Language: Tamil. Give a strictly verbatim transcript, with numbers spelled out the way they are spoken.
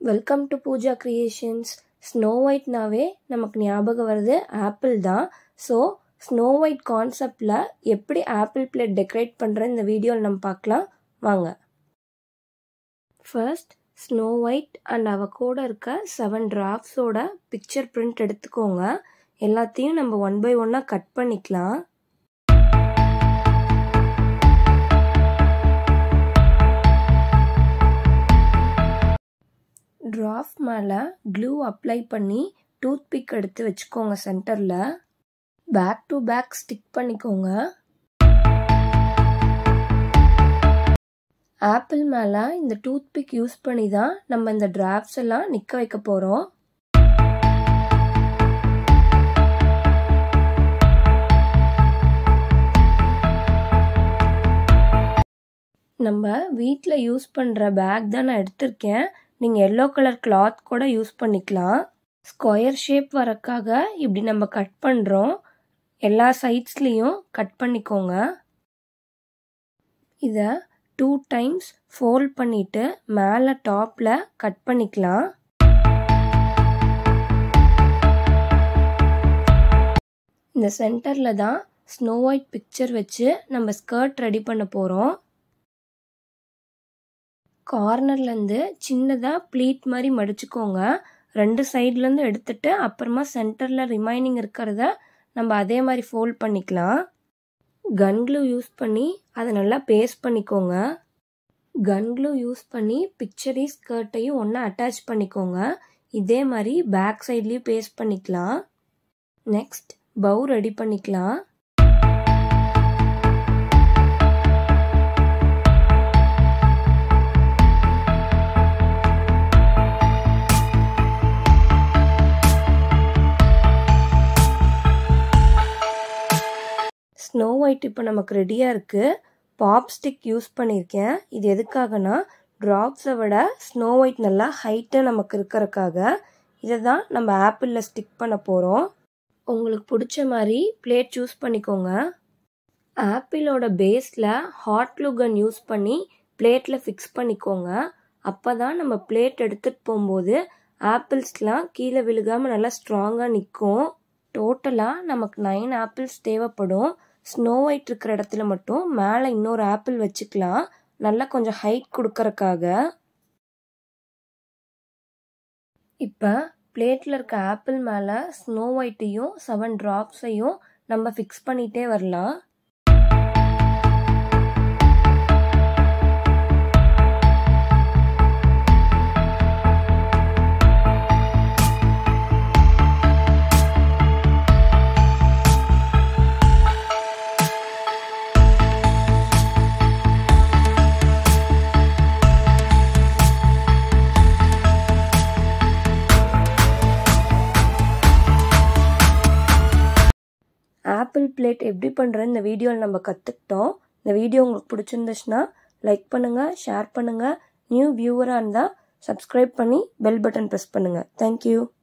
Welcome to Pooja creations. Snow white நாவே நமக்கு ஞாபகம் வருது ஆப்பிள் தான். ஸோ ஸ்னோ ஒயிட் கான்செப்டில் எப்படி ஆப்பிள் பிளேட் டெக்கரேட் பண்ணுற இந்த வீடியோவில் நம்ம பார்க்கலாம் வாங்க. ஃபர்ஸ்ட் ஸ்னோ ஒயிட் அண்ட் அவ கூட இருக்க செவன் டிராஃப்ட்ஸோட பிக்சர் பிரிண்ட் எடுத்துக்கோங்க. எல்லாத்தையும் நம்ம ஒன் பை ஒன்னாக கட் பண்ணிக்கலாம். டிராஃப்ட் மேலே க்ளூ அப்ளை பண்ணி டூத்பிக் எடுத்து வச்சுக்கோங்க. சென்டரில் பேக் டு பேக் ஸ்டிக் பண்ணிக்கோங்க. ஆப்பிள் மேலே இந்த டூத்பிக் யூஸ் பண்ணி தான் நம்ம இந்த டிராஃப்ட்ஸ் எல்லாம் நிற்க வைக்க போகிறோம். நம்ம வீட்டில் யூஸ் பண்ணுற பேக் தான் நான் எடுத்திருக்கேன். நீங்கள் எல்லோ கலர் கிளாத் கூட யூஸ் பண்ணிக்கலாம். ஸ்கொயர் ஷேப் வரக்காக இப்படி நம்ம கட் பண்ணுறோம். எல்லா சைட்ஸ்லேயும் கட் பண்ணிக்கோங்க. இதை டூ டைம்ஸ் ஃபோல்ட் பண்ணிவிட்டு மேலே டாப்பில் கட் பண்ணிக்கலாம். இந்த சென்டரில் தான் ஸ்னோ ஒயிட் பிக்சர் வச்சு நம்ம ஸ்கர்ட் ரெடி பண்ண போகிறோம். கார்னர்லேருந்து சின்னதாக ப்ளீட் மாதிரி மடிச்சுக்கோங்க. ரெண்டு சைட்லேருந்து எடுத்துட்டு அப்புறமா சென்டரில் ரிமைனிங் இருக்கிறத நம்ம அதே மாதிரி ஃபோல்ட் பண்ணிக்கலாம். கன் க்ளூ யூஸ் பண்ணி அதை நல்லா பேஸ்ட் பண்ணிக்கோங்க. கன் க்ளூ யூஸ் பண்ணி பிக்சரையும் ஸ்கர்ட்டையும் ஒன்றா அட்டாச் பண்ணிக்கோங்க. இதே மாதிரி பேக் சைட்லேயும் பேஸ்ட் பண்ணிக்கலாம். நெக்ஸ்ட் பவு ரெடி பண்ணிக்கலாம். ஸ்னோ ஒயிட் இப்போ நமக்கு ரெடியாக இருக்குது. சாப்ஸ்டிக் யூஸ் பண்ணியிருக்கேன். இது எதுக்காகனா ட்ராப்ஸை விட ஸ்னோ ஒயிட் நல்லா ஹைட்டாக நமக்கு இருக்கிறதுக்காக. இதை தான் நம்ம ஆப்பிளில் ஸ்டிக் பண்ண போகிறோம். உங்களுக்கு பிடிச்ச மாதிரி பிளேட் சூஸ் பண்ணிக்கோங்க. ஆப்பிளோட பேஸில் ஹாட் க்ளூ கன் யூஸ் பண்ணி பிளேட்டில் ஃபிக்ஸ் பண்ணிக்கோங்க. அப்போ தான் நம்ம பிளேட் எடுத்துகிட்டு போகும்போது ஆப்பிள்ஸ்லாம் கீழே விழுகாமல் நல்லா ஸ்ட்ராங்காக நிற்கும். டோட்டலாக நமக்கு நைன் ஆப்பிள்ஸ் தேவைப்படும். ஸ்னோ ஒயிட் இருக்கிற இடத்துல மட்டும் மேலே இன்னொரு ஆப்பிள் வச்சுக்கலாம், நல்லா கொஞ்சம் ஹைட் கொடுக்கறக்காக. இப்போ பிளேட்டில் இருக்க ஆப்பிள் மேலே ஸ்னோ ஒயிட்டையும் செவன் ட்ராப்ஸையும் நம்ம ஃபிக்ஸ் பண்ணிகிட்டே வரலாம். ஆப்பிள் பிளேட் எப்படி பண்ணுறேன்னு இந்த வீடியோவில் நம்ம கற்றுக்கிட்டோம். இந்த வீடியோ உங்களுக்கு பிடிச்சிருந்துச்சுன்னா லைக் பண்ணுங்கள், ஷேர் பண்ணுங்கள். நியூ வியூவராக இருந்தால் சப்ஸ்கிரைப் பண்ணி பெல் பட்டன் ப்ரெஸ் பண்ணுங்கள். தேங்க்யூ.